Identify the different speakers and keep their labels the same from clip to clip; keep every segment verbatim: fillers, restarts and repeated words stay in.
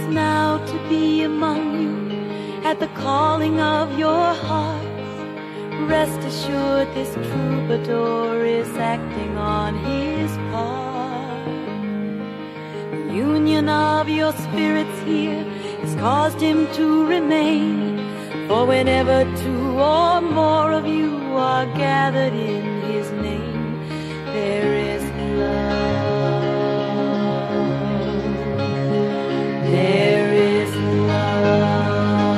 Speaker 1: now to be among you at the calling of your hearts. Rest assured this troubadour is acting on his part. The union of your spirits here has caused him to remain. For whenever two or more of you are gathered in his name, there is love. There is love.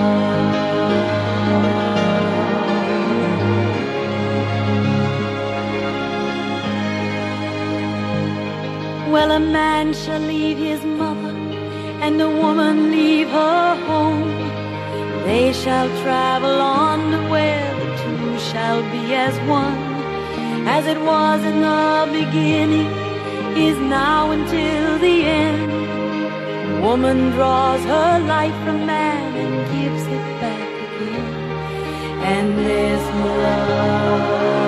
Speaker 1: Well, a man shall leave his mother, and a woman leave her home. They shall travel on where the two shall be as one. As it was in the beginning, is now until the end. Woman draws her life from man and gives it back again. And there's love.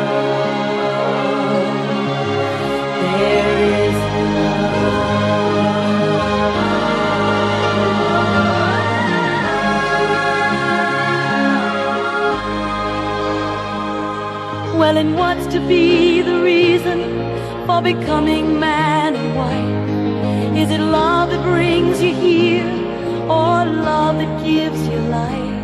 Speaker 1: There is love. Well, and what's to be the reason for becoming man and wife? Is it love that brings you here, or love that gives you life?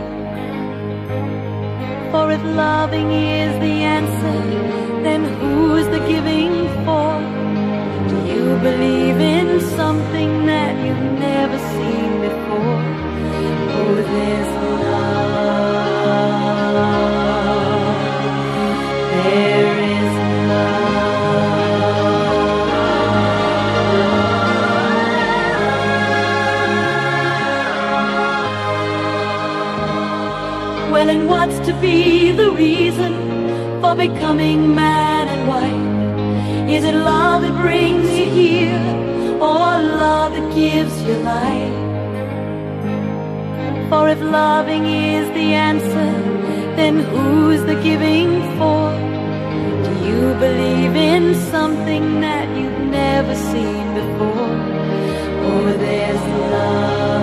Speaker 1: For if loving is the answer, then who's the giving for? Do you believe in something that you've never seen before? Oh, there's love. There is love. Well, and what's to be the reason for becoming man and wife? Is it love that brings you here, or love that gives you life? For if loving is the answer, then who's the giving for? Do you believe in something that you've never seen before? Oh, there's love.